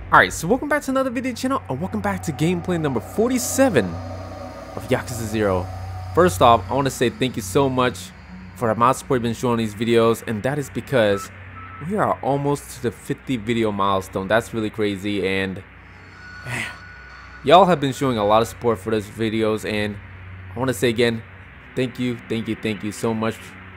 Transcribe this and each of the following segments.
Alright, so welcome back to another video channel, and welcome back to gameplay number 47 of Yakuza 0. First off, I want to say thank you so much for the amount of support you've been showing these videos, and that is because we are almost to the 50 video milestone. That's really crazy, and y'all have been showing a lot of support for these videos, and I want to say again, thank you so much.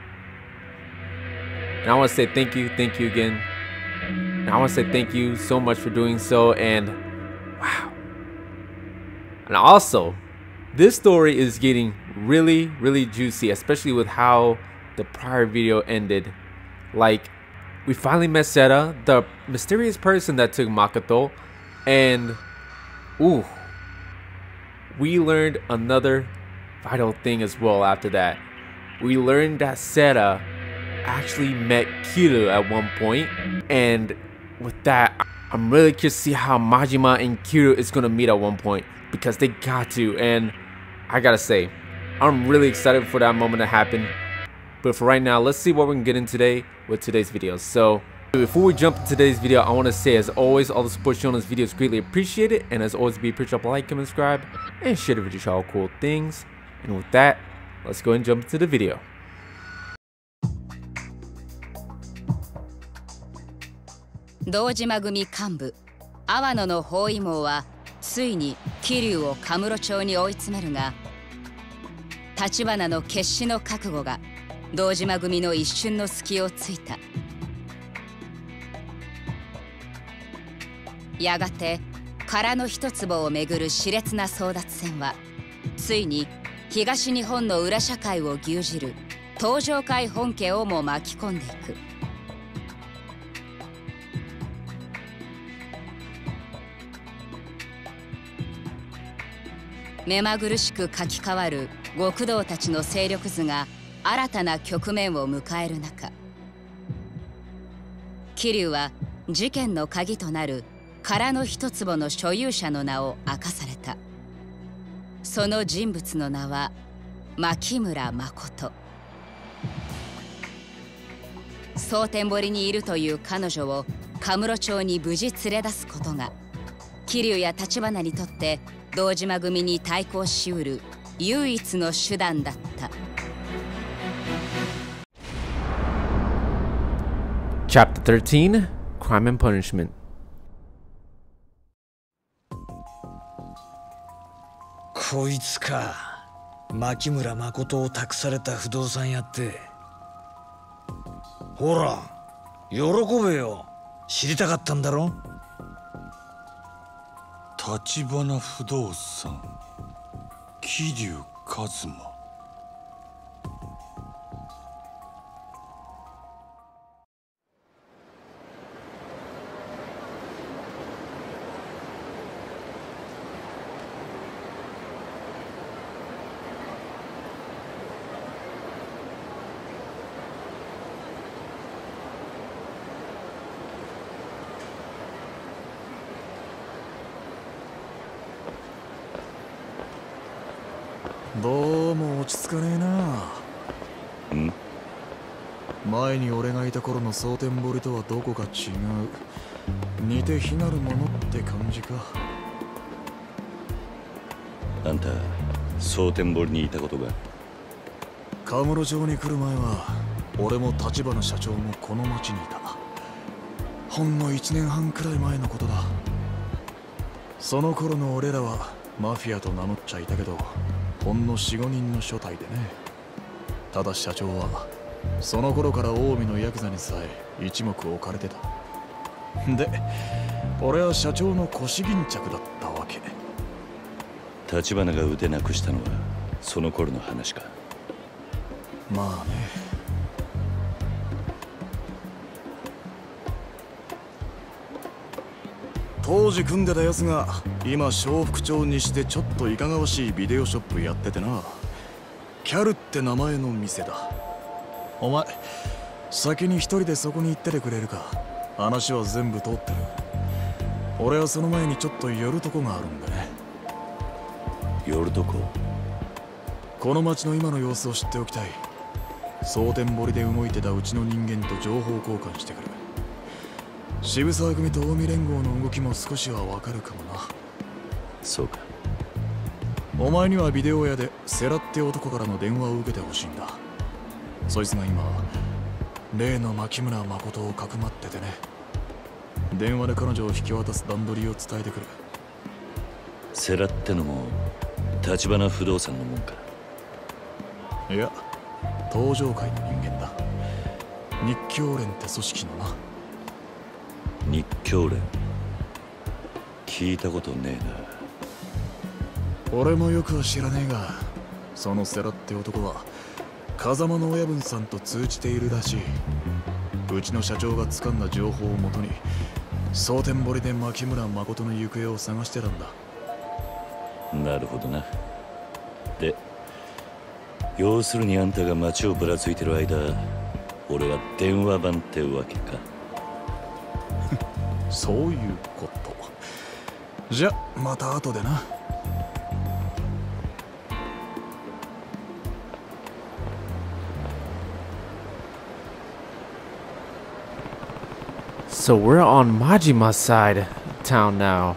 And I want to say thank you again. And I want to say thank you so much for doing so, and wow. And also, this story is getting really juicy, especially with how the prior video ended. Like, we finally met Seta, the mysterious person that took Makoto, and ooh, we learned another vital thing as well after that. We learned that Seta actually met Kiryu at one point, and with that, I'm really curious to see how Majima and Kiryu is gonna meet at one point, because they got to. And I gotta say, I'm really excited for that moment to happen. But for right now, let's see what we can get in today with today's video. So before we jump into today's video, I want to say, as always, all the support shown on this video is greatly appreciated, and as always, be sure to drop a like, comment, subscribe, and share the video for all cool things. And with that, let's go and jump into the video. 堂島組幹部阿波野の包囲網はついに桐生をカムロ町に追い詰めるが、橘の決死の覚悟が堂島組の一瞬の隙をついた。やがて殻の一坪をめぐる熾烈な争奪戦はついに東日本の裏社会を牛耳る東上会本家をも巻き込んでいく。目まぐるしく書き換わる極道たちの勢力図が新たな局面を迎える中、桐生は事件の鍵となる殻の一坪の所有者の名を明かされた。その人物の名は牧村誠。蒼天堀にいるという彼女をカムロ町に無事連れ出すことが、桐生や橘にとって堂島組に対抗しうる唯一の手段だった。 Chapter 13, Crime and Punishment. こいつか、牧村誠を託された不動産屋って。ほら、喜べよ。知りたかったんだろ。 橘不動産、桐生一馬。 どうも落ち着かねえな。前に俺がいた頃の蒼天堀とはどこか違う。似て非なるものって感じか。 あんた蒼天堀にいたことが。 カムロ町に来る前は俺も橘社長もこの町にいた。ほんの1年半くらい前のことだ。その頃の俺らはマフィアと名乗っちゃいたけど、ほんの 4,5 人の所帯でね。ただ社長はその頃から近江のヤクザにさえ一目置かれてた。で、俺は社長の腰巾着だったわけ。 橘が腕なくしたのはその頃の話か。 まあね。当時組んでたやつが今笑福町にしてちょっといかがわしいビデオショップやっててな。キャルって名前の店だ。お前先に一人でそこに行っててくれるか。話は全部通ってる。俺はその前にちょっと寄るとこがあるんだね。 寄るとこ？ この町の今の様子を知っておきたい。蒼天堀で動いてたうちの人間と情報交換してくる。 渋沢組と近江連合の動きも少しはわかるかもな。 そうか。 お前にはビデオ屋でセラって男からの電話を受けてほしいんだ。そいつが今例の牧村誠をかくまっててね。電話で彼女を引き渡す段取りを伝えてくる。 セラってのも橘不動産のもんか。 いや、東上界の人間だ。日教連って組織のな。 日教連、聞いたことねえな。 俺もよくは知らねえが、そのセラって男は風間の親分さんと通じているらしい。うちの社長が掴んだ情報をもとに蒼天堀で牧村誠の行方を探してたんだ。 なるほどな。で、要するにあんたが街をぶらついてる間、俺は電話番ってわけか。 そういうこと。じゃ、また後でな。 So we're on Majima's side of town now.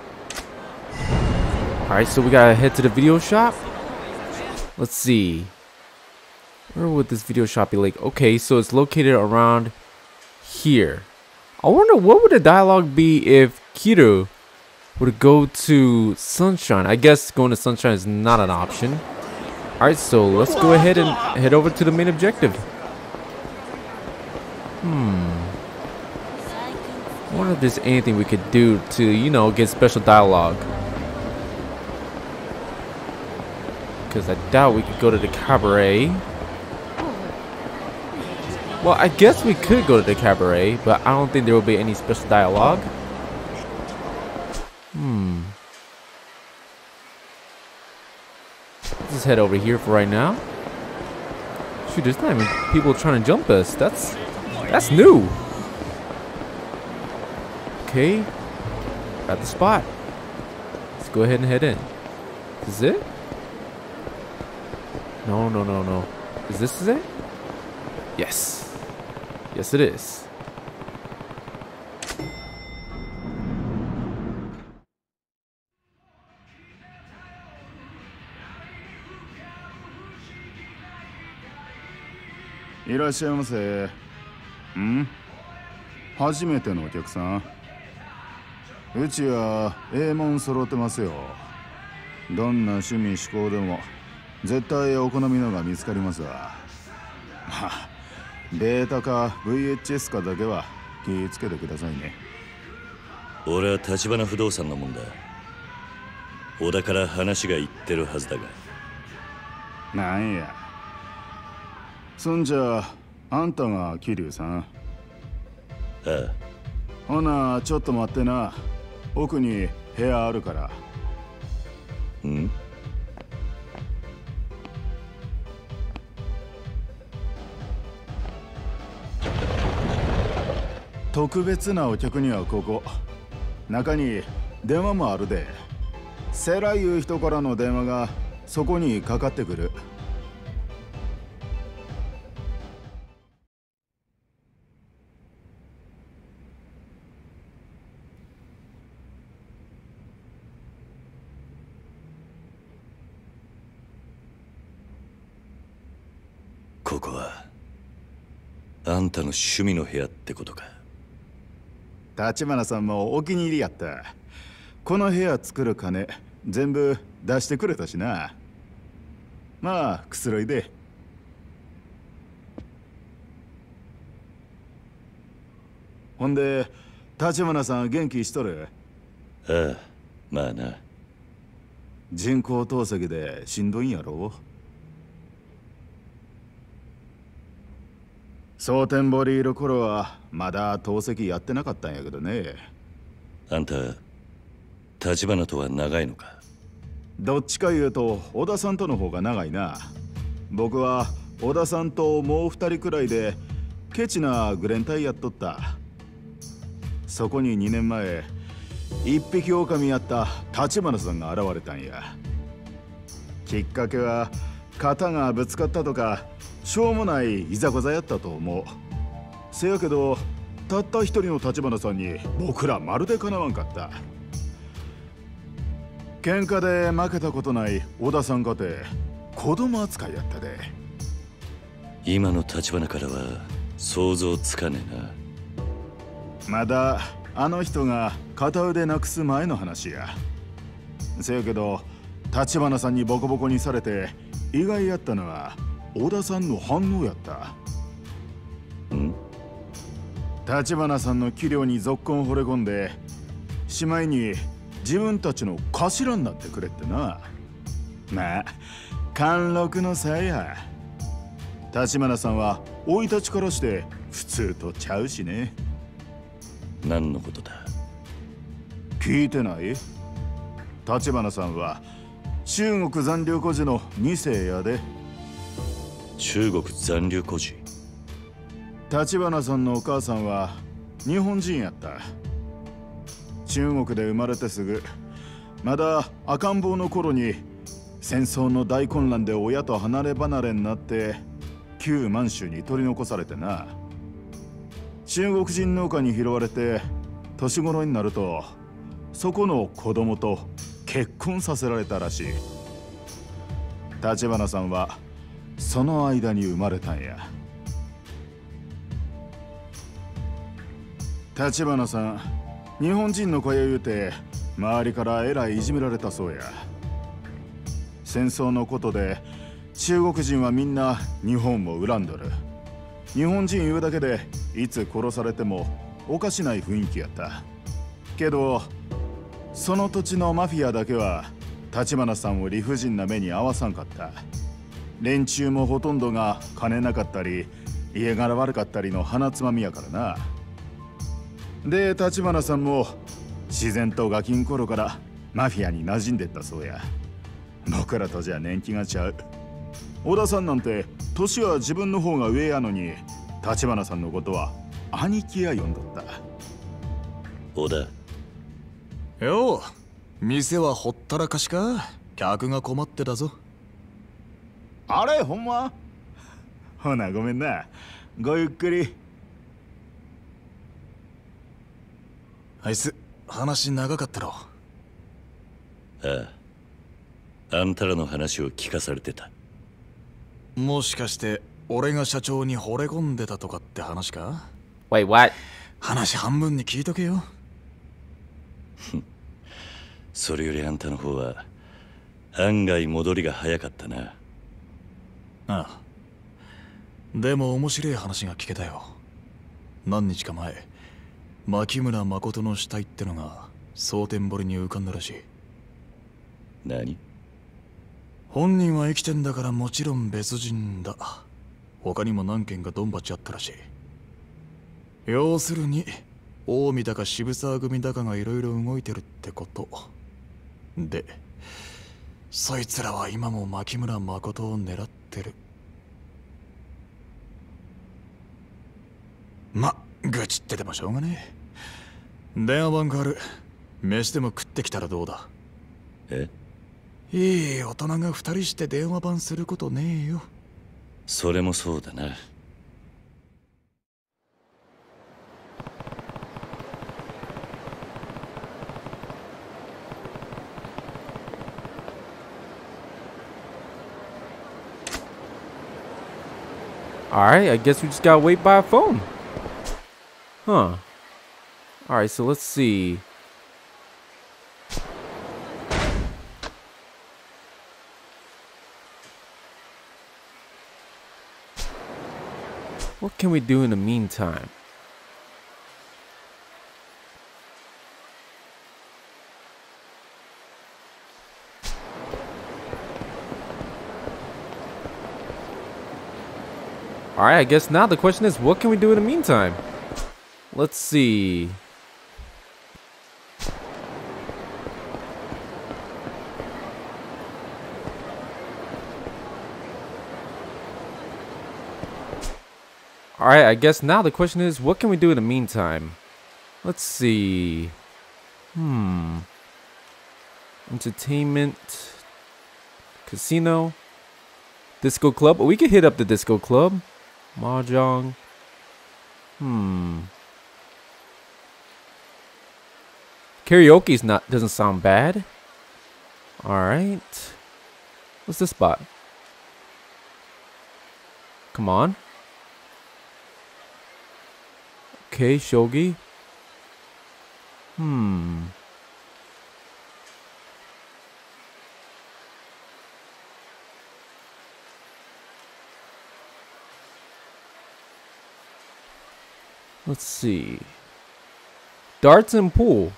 Alright, so we gotta head to the video shop. Let's see. Where would this video shop be like? Okay, so it's located around here. I wonder what would the dialogue be if Kiru would go to Sunshine. I guess going to Sunshine is not an option. Alright, so let's go ahead and head over to the main objective. I wonder if there's anything we could do to, you know, get special dialogue. Because I doubt we could go to the cabaret. Well, I guess we could go to the cabaret, but I don't think there will be any special dialogue. Let's just head over here for right now. Shoot, there's not even people trying to jump us. That's new. Okay, got the spot. Let's go ahead and head in. Is this it? No. Is this it? Yes. Yes, it is. Irashimasu. 初めてのお客さん。うちはええもん揃ってますよ。どんな趣味嗜好でも絶対お好みのが見つかりますわ。まあ、ベータか VHS かだけは気ぃつけてくださいね。 俺は橘不動産のもんだ。小田から話がいってるはずだが。 なんや。そんじゃあんたが桐生さん。ああ。 ほなちょっと待ってな。奥に部屋あるから。 ん？ 特別なお客にはここ。中に電話もあるで。セラいう人からの電話がそこにかかってくる。 ここはあんたの趣味の部屋ってことか。 橘さんもお気に入りやった。この部屋作る金全部出してくれたしな。まあくつろいで。ほんで橘さん元気しとる？ ああ、まあな。 人工透析でしんどいんやろ？蒼天堀いる頃はまだ透析やってなかったんやけどね。 あんた橘とは長いのか？ どっちか言うと小田さんとの方が長いな。僕は小田さんともう2人くらいでケチなグレン隊やっとった。そこに2年前一匹狼やった橘さんが現れたんや。きっかけは肩がぶつかったとかしょうもないいざこざやったと思う。せやけどたった一人の立花さんに僕らまるでかなわんかった。喧嘩で負けたことない小田さんかて子供扱いやったで。 今の立花からは想像つかねえな。 まだあの人が片腕なくす前の話や。せやけど立花さんにボコボコにされて意外やったのは小田さんの反応やった。立花さんの器量にぞっこん惚れ込んでしまいに自分たちの頭になってくれってな。まあ貫禄の差や。立花さんは生い立ちからして普通とちゃうしね。 何のことだ？ 聞いてない？立花さんは中国残留孤児の2世やで。 中国残留孤児？ 立花さんのお母さんは日本人やった。中国で生まれてすぐ、まだ赤ん坊の頃に戦争の大混乱で親と離れ離れになって旧満州に取り残されてな。中国人農家に拾われて年頃になるとそこの子供と結婚させられたらしい。立花さんはその間に生まれたんや。立花さん、日本人の子や言うて周りからえらいいじめられたそうや。戦争のことで中国人はみんな日本も恨んどる。日本人言うだけでいつ殺されてもおかしない雰囲気やった。けどその土地のマフィアだけは立花さんを理不尽な目に遭わさんかった。連中もほとんどが金なかったり家柄悪かったりの鼻つまみやからな。で立花さんも自然とガキん頃からマフィアに馴染んでったそうや。僕らとじゃ年季がちゃう。小田さんなんて年は自分の方が上やのに立花さんのことは兄貴や呼んどった。 小田よう、店はほったらかしか？客が困ってたぞ。 あれほんま？ほなごめんな。ごゆっくり。 あいつ話長かったろ。 ああ、あんたらの話を聞かされてた。 もしかして俺が社長に惚れ込んでたとかって話か？ Wait, what? 話半分に聞いとけよ。 それよりあんたの方は案外戻りが早かったな。 ああ、でも面白い話が聞けたよ。何日か前、牧村誠の死体ってのが蒼天堀に浮かんだらしい。 何？ 本人は生きてんだからもちろん別人だ。他にも何件かドンバチあったらしい。要するに近江だか渋沢組だかがいろいろ動いてるってことで、そいつらは今も牧村誠を狙ってる。ま、愚痴っててもしょうがねえ。電話番変わる。飯でも食ってきたらどうだ？ え？ いい大人が2人して電話番することねえよ。 それもそうだな。 Alright, I guess we just gotta wait by a phone. Huh. Alright, so let's see. What can we do in the meantime? Alright, I guess now the question is, what can we do in the meantime? Let's see. Alright, I guess now the question is, what can we do in the meantime? Let's see. Entertainment. Casino. Disco club. We could hit up the disco club. Mahjong. Karaoke's doesn't sound bad. Alright. What's this spot? Come on. Okay, shogi. Let's see. Darts and pool.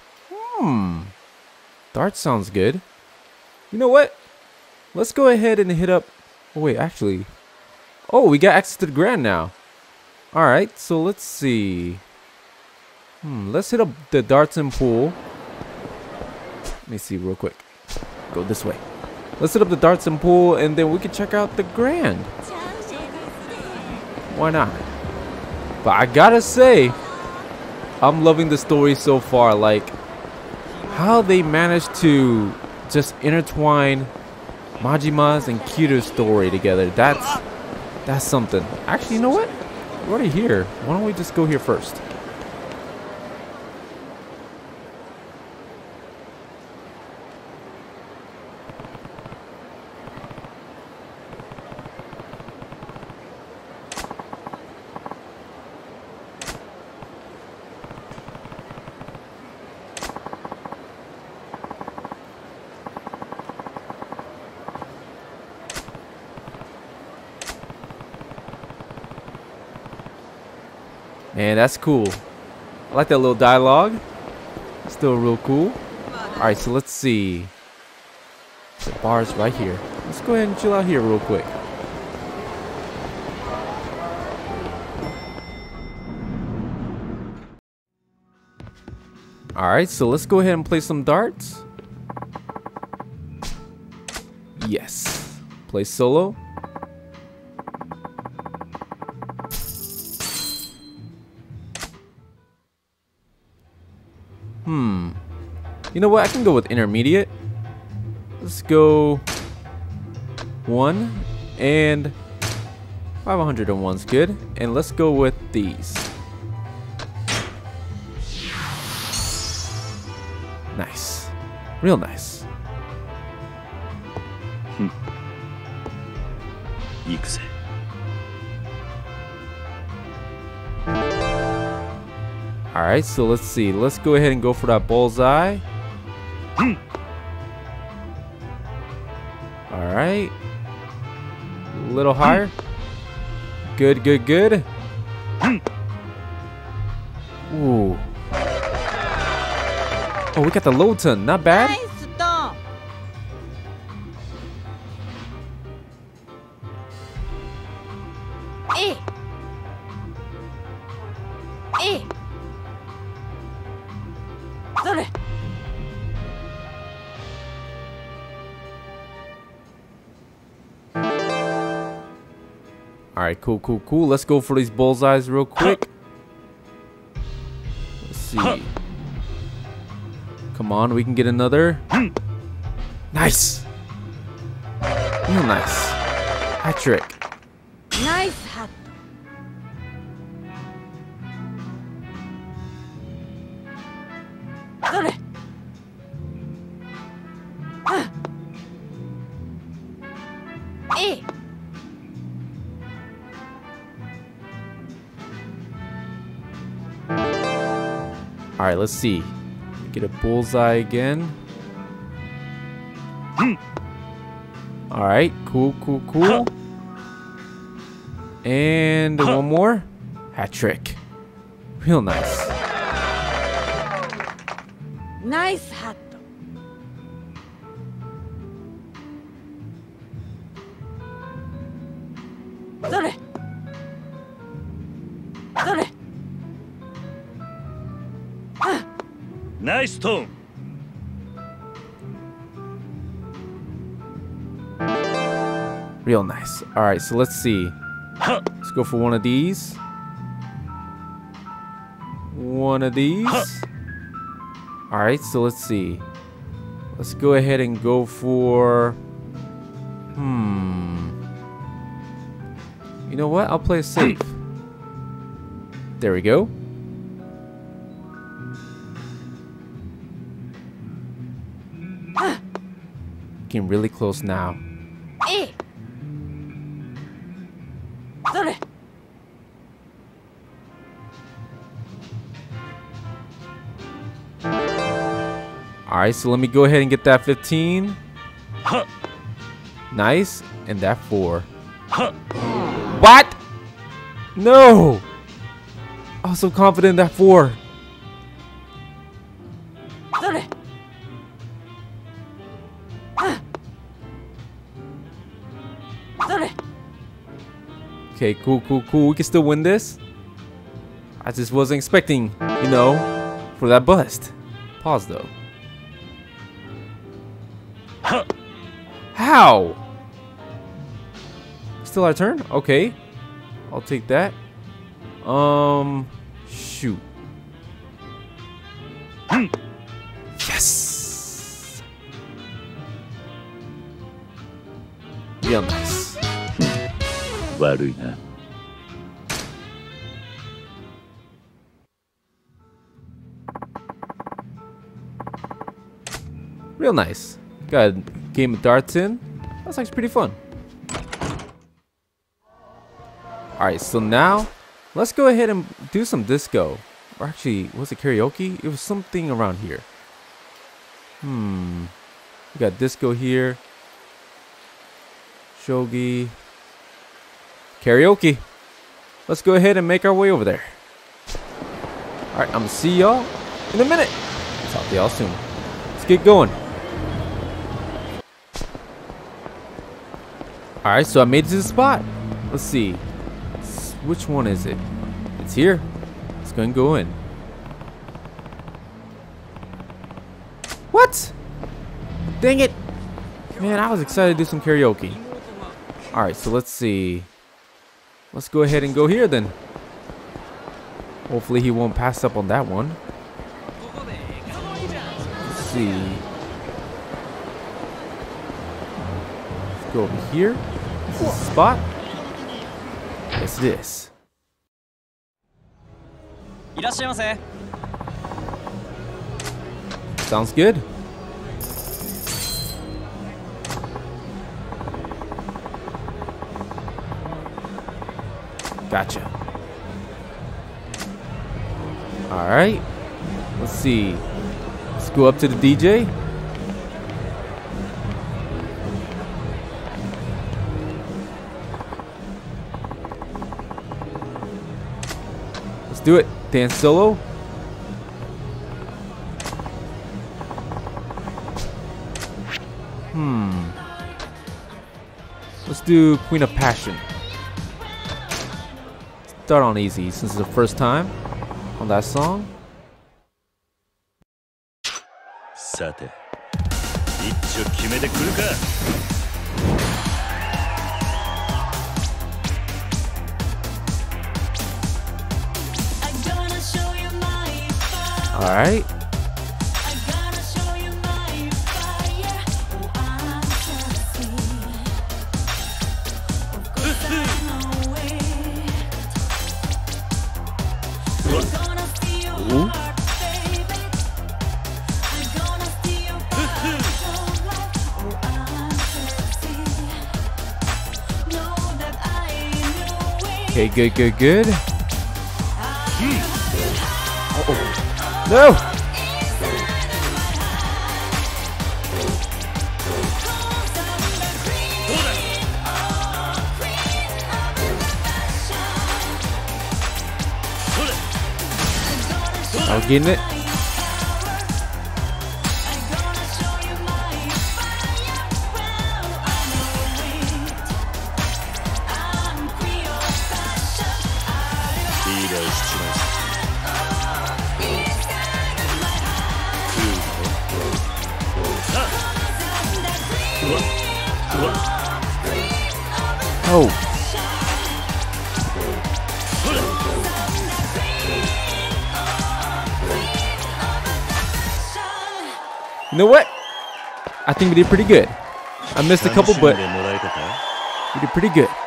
Darts sounds good. You know what? Let's go ahead and hit up... Oh, wait, actually... Oh, we got access to the grand now. Alright, so let's see. Let's hit up the darts and pool. Let me see real quick. Go this way. Let's hit up the darts and pool, and then we can check out the grand. Why not? But I gotta say, I'm loving the story so far. Like, how they managed to just intertwine Majima's and Kiryu's story together. That's something. Actually, you know what? We're already here. Why don't we just go here first? Man, that's cool. I like that little dialogue. Still real cool. Alright, so let's see. The bar's right here. Let's go ahead and chill out here real quick. Alright, so let's go ahead and play some darts. Yes. Play solo. You know what? I can go with intermediate. Let's go 1 and 501's good. And let's go with these. Nice. Real nice. Alright, so let's see. Let's go ahead and go for that bullseye. Alright. A little higher. Good, good, good. Ooh. Oh, we got the low ton. Not bad. Alright, cool, cool, cool. Let's go for these bullseyes real quick. Let's see. Come on, we can get another. Nice. Real nice. Hat trick. Nice hat. Alright, let's see. Get a bullseye again. Alright, cool, cool, cool. And one more. Hat trick. Real nice. Nice hat. Nice tone. Real nice. Alright, so let's see. Let's go for one of these. One of these. Alright, so let's see. Let's go ahead and go for... You know what? I'll play it safe. There we go. Getting really close now. Alright, so let me go ahead and get that 15. Nice. And that 4. What? No! I was so confident in that 4. Okay, cool. We can still win this. I just wasn't expecting, you know, for that bust. Pause though. How? Still our turn? Okay. I'll take that. Shoot. Yes. Real nice. 悪いな。 Real nice. Got a game of darts in. That's actually pretty fun. Alright, so now let's go ahead and do some disco. Or actually, was it karaoke? It was something around here. We got disco here. Shogi. Karaoke. Let's go ahead and make our way over there. Alright, I'm gonna see y'all in a minute. Talk to y'all soon. Let's get going. Alright, so I made it to the spot. Let's see. Which one is it? It's here. Let's go and go in. What? Dang it. Man, I was excited to do some karaoke. Alright, so let's see. Let's go ahead and go here then. Hopefully he won't pass up on that one. Let's see. Let's go over here. This is the spot. Yes, it is. Sounds good. Gotcha. All right. Let's see. Let's go up to the DJ. Let's do it. Dance solo. Let's do Queen of Passion. Start on easy since it's the first time on that song. さて、一丁決めてくるか。 All right. Okay, good. No! I was getting it. Oh. You know what? I think we did pretty good. I missed a couple, but we did pretty good.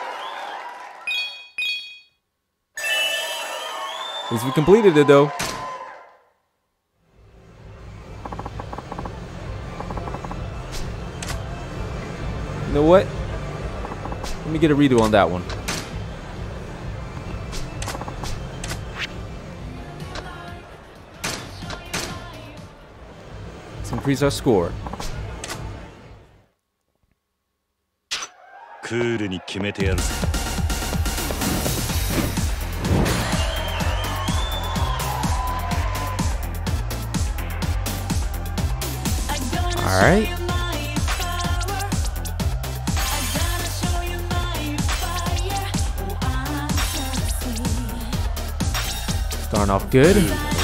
At least we completed it, though. You know what? Let me get a redo on that one. Let's increase our score. クールに決めてやるぜ。 All right. Starting off good.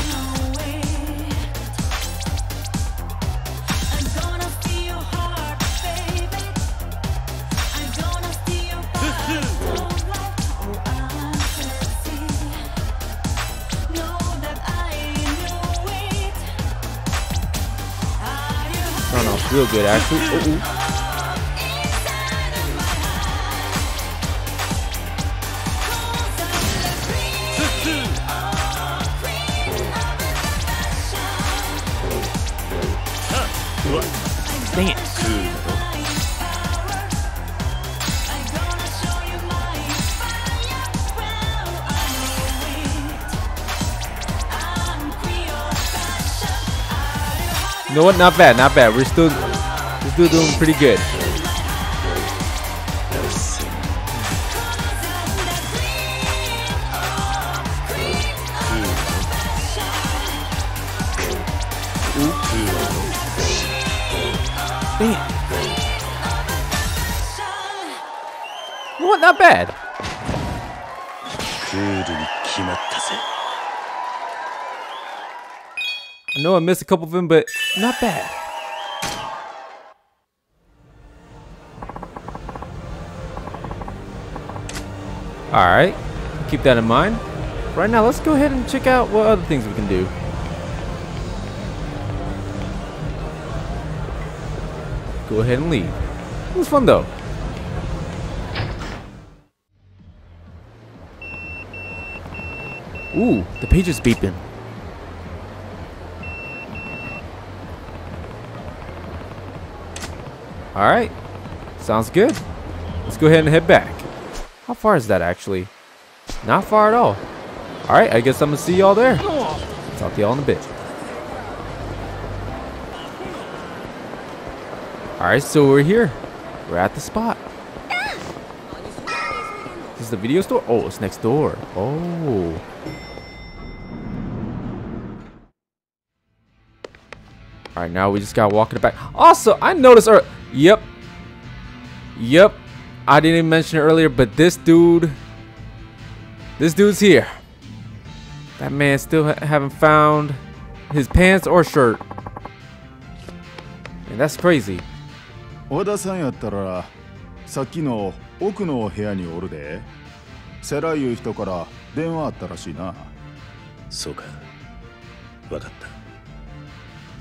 Starting off real good, actually. Ooh. Dang it. You know what? Not bad, not bad. We're still doing pretty good. Damn. You know what? Not bad. クールに決まったぜ。 I know I missed a couple of them, but not bad. Alright, keep that in mind. Right now, let's go ahead and check out what other things we can do. Go ahead and leave. It was fun though. Ooh, the page is beeping. Alright, sounds good. Let's go ahead and head back. How far is that actually? Not far at all. Alright, I guess I'm gonna see y'all there. Talk to y'all in a bit. Alright, so we're here. We're at the spot. This is the video store? Oh, it's next door. Oh. Alright, now we just gotta walk in the back. Also, I noticed Yep. I didn't even mention it earlier, but this dude's here. That man still haven't found his pants or shirt. And that's crazy. 小田さんやったらさっきの奥の部屋におるで。セラいう人から電話あったらしいな。 そうか。わかった。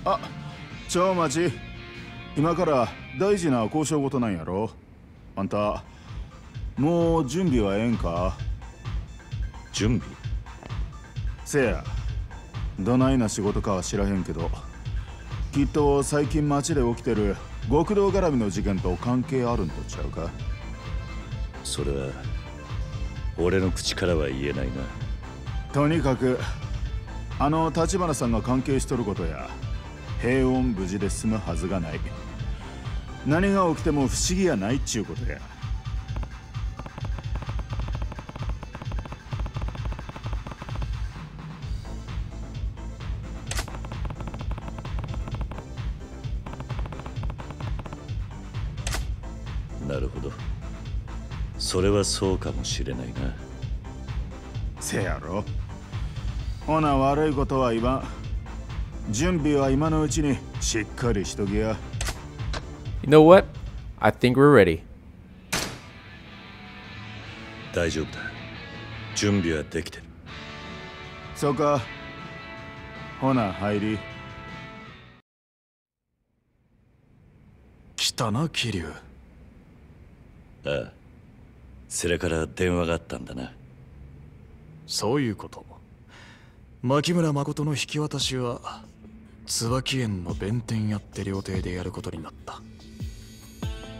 あ、ちょ待ち。今から大事な交渉事なんやろ。あんたもう準備はええんか。 準備？ せや、どないな仕事かは知らへんけど、きっと最近街で起きてる極道絡みの事件と関係あるんとちゃうか。 それは俺の口からは言えないな。 とにかく立花さんが関係しとることや平穏無事で済むはずがない。何が起きても不思議やないっちゅうことや。 なるほど。それはそうかもしれないな。 せやろ。ほな悪いことは言わん。準備は今のうちにしっかりしとけや。 You know what? I think we're ready. 大丈夫だ。準備はできてる。 そうか。ほな入り。 来たな桐生。 ああ。それから電話があったんだな。 そういうこと。牧村誠の引き渡しは椿園の弁天屋って料亭でやることになった。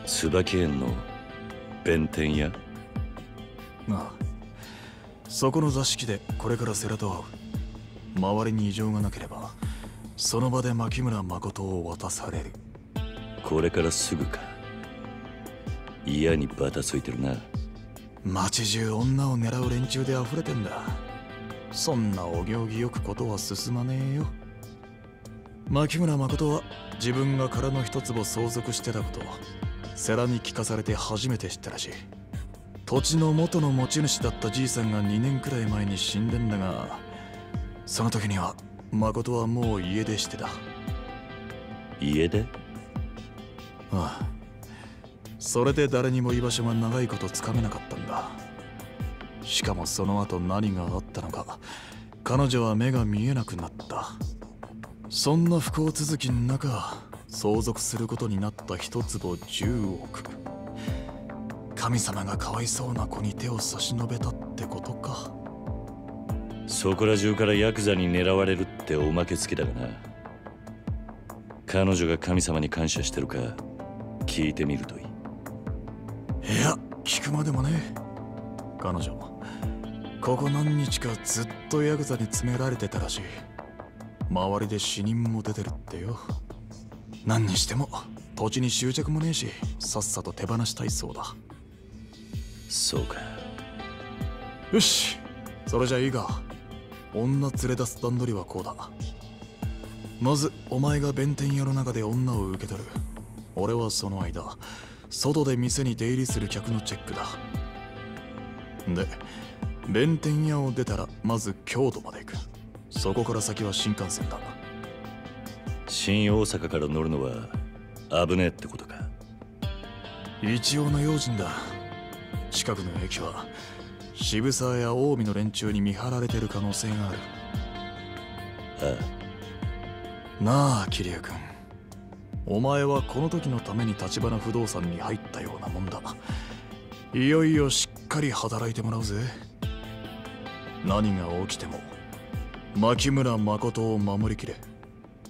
椿園の弁天屋？ ああ、そこの座敷でこれから世良と会う。周りに異常がなければその場で牧村誠を渡される。 これからすぐか。嫌にバタついてるな。 町中女を狙う連中で溢れてんだ。そんなお行儀よくことは進まねえよ。牧村誠は自分が殻の一坪相続してたことを世良に聞かされて初めて知ったらしい。土地の元の持ち主だったじいさんが2年くらい前に死んでんだが、その時には誠はもう家出してた。 家出？ ああ、それで誰にも居場所が長いことつかめなかったんだ。しかもその後何があったのか彼女は目が見えなくなった。そんな不幸続きの中、相続することになった一坪10億。神様がかわいそうな子に手を差し伸べたってことか。 そこら中からヤクザに狙われるっておまけつきだがな。彼女が神様に感謝してるか聞いてみるといい。 いや、聞くまでもね。彼女ここ何日かずっとヤクザに詰められてたらしい。周りで死人も出てるってよ。何にしても土地に執着もねえし、さっさと手放したいそうだ。 そうか。 よし、それじゃいいが、女連れ出す段取りはこうだ。まずお前が弁天屋の中で女を受け取る。俺はその間外で店に出入りする客のチェックだ。で、弁天屋を出たらまず京都まで行く。そこから先は新幹線だ。 新大阪から乗るのは危ねえってことか。 一応の用心だ。近くの駅は渋沢や近江の連中に見張られてる可能性がある。 ああ。なあ桐生君、お前はこの時のために橘不動産に入ったようなもんだ。いよいよしっかり働いてもらうぜ。何が起きても牧村誠を守りきれ。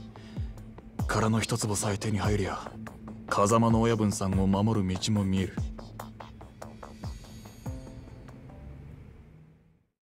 殻の一坪さえ手に入りゃ風間の親分さんを守る道も見える。